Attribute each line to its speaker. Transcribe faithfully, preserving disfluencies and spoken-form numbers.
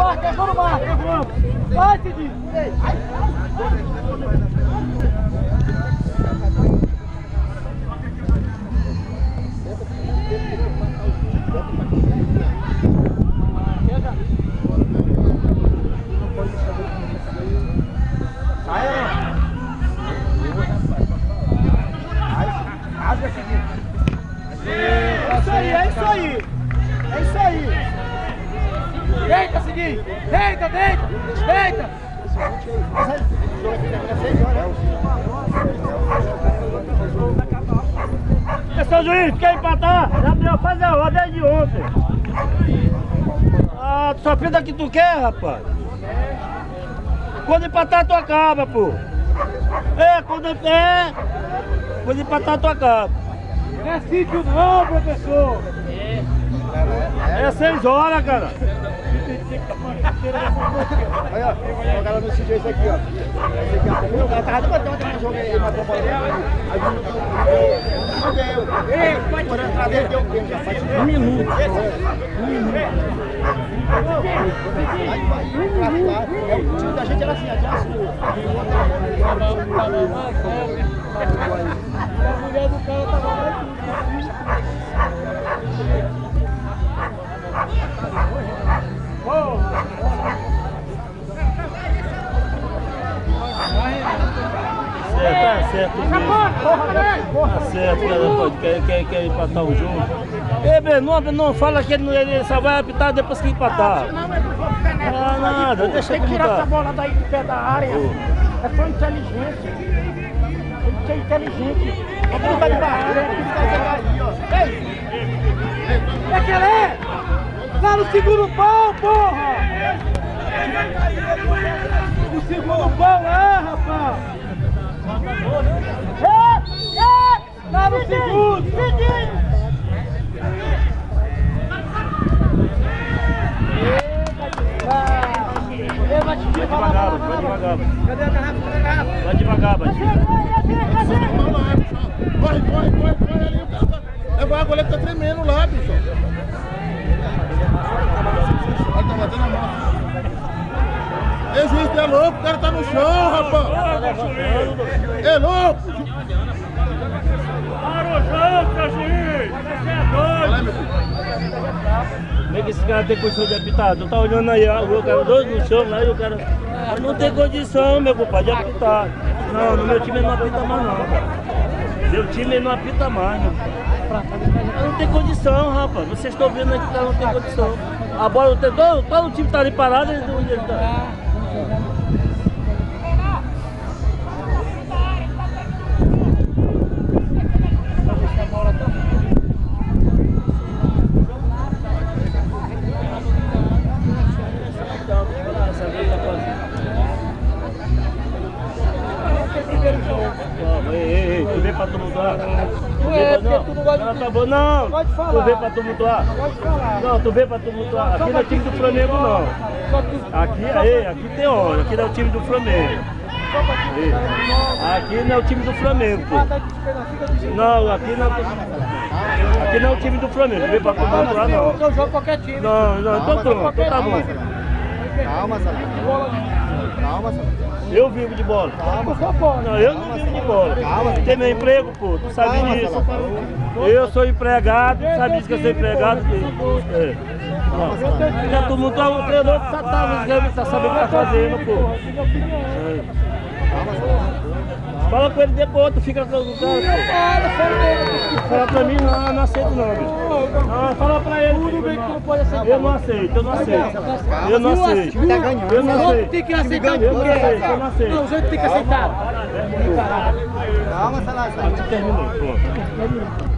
Speaker 1: marca, é no marca, vamos. Vai, Cidinho. É isso aí, é isso aí. Deita, Cidinho. Deita, deita, deita. Pessoal juiz, quer empatar? Já deu fazer a ordem de ontem. Ah, tu só pinta que tu quer, rapaz. Quando empatar, tu acaba, pô. É, quando é. Quando empatar, tu acaba. Não é sítio não, professor. É. É seis horas, cara.
Speaker 2: Olha, ó, o cara não sítio esse aqui, ó. Esse aqui, ó. O cara tava botando um jogo aí, matou a bola. Aí não deu. Ei, pode por entrar dele, deu um minuto. Um minuto. Aí vai, lá. O time da gente era assim, já assumiu. A mulher do cara tava lá.
Speaker 1: Tá certo mesmo. Tá certo, cara, pode, quer, quer, quer empatar o jogo. Ei, Bernardo, não, não fala que ele, ele só vai apitar depois que empatar. Não, não, nada, deixa
Speaker 3: tem que tirar essa bola daí do pé da área.
Speaker 1: Oh.
Speaker 3: É só inteligência. Tem que ser inteligente. A bola tá de barreira, tem que ficar aí, ó. Ei! É querer! Lá no segundo pau, porra! No segundo pau lá, rapaz! É! É! Lá no segundo!
Speaker 1: Vai devagar, vai devagar. Cadê a garrafa? Cadê a garrafa? Vai devagar, Batista.
Speaker 2: Corre, corre, corre, corre ali. É, a goleira tá tremendo lá, bicho. Ela tá batendo a mão. Ei, juiz, tu é louco? O cara tá no chão, rapaz. É louco.
Speaker 1: Arojão, juiz. Você é doido. Como é que esse cara tem condição de apitar? Tu tá olhando aí, ó, o cara dois no chão lá e o cara... Não tem condição, meu compadre, de apitar. Não, no meu time não apita mais não, cara. Meu time não apita mais, meu. Não tem condição, rapaz. Vocês estão vendo aí que o cara não tem condição. A bola, todo, todo o time tá ali parado, ele não tá. Ei, ei, tu vem pra tumultuar? Tu vem pra não? Não, tá bom, não.
Speaker 3: Pode falar.
Speaker 1: Tu vem pra tumultuar?
Speaker 3: Pode falar.
Speaker 1: Não, tu vem pra tumultuar. Aqui não é time do Flamengo, não. Aqui, aí, aqui tem hora. Aqui não é o time do Flamengo. Ei, aqui não é o time do Flamengo, pô. Não, aqui não. Aqui não é o time do Flamengo. Tu vem pra tumultuar, não.
Speaker 3: Eu jogo qualquer time.
Speaker 1: Não, não, então pronto, então tá bom.
Speaker 2: Calma, Salada. Calma, Salada.
Speaker 1: Eu vivo de bola.
Speaker 2: Calma,
Speaker 1: não, eu não vivo de bola.
Speaker 2: Calma,
Speaker 1: tem meu emprego, pô, tu sabe
Speaker 2: calma,
Speaker 1: disso.
Speaker 2: Salada.
Speaker 1: Eu sou empregado, tu sabe disso que eu sou empregado. É. Já tu montou um treinador que tá, tá sabendo o que tá fazendo, pô. É. Fala com ele depois, tu fica com o cara, pô. Fala pra mim, não, eu não aceito não, bicho. Não, fala pra ele. Tudo bem que tu não pode aceitar. Eu não aceito, eu não aceito. Eu não aceito. Eu não aceito.
Speaker 3: Tem que aceitar
Speaker 1: Eu não aceito, eu não aceito.
Speaker 3: Não, o jeito tem que aceitar.
Speaker 2: Calma, Salada.
Speaker 1: Terminou, pronto.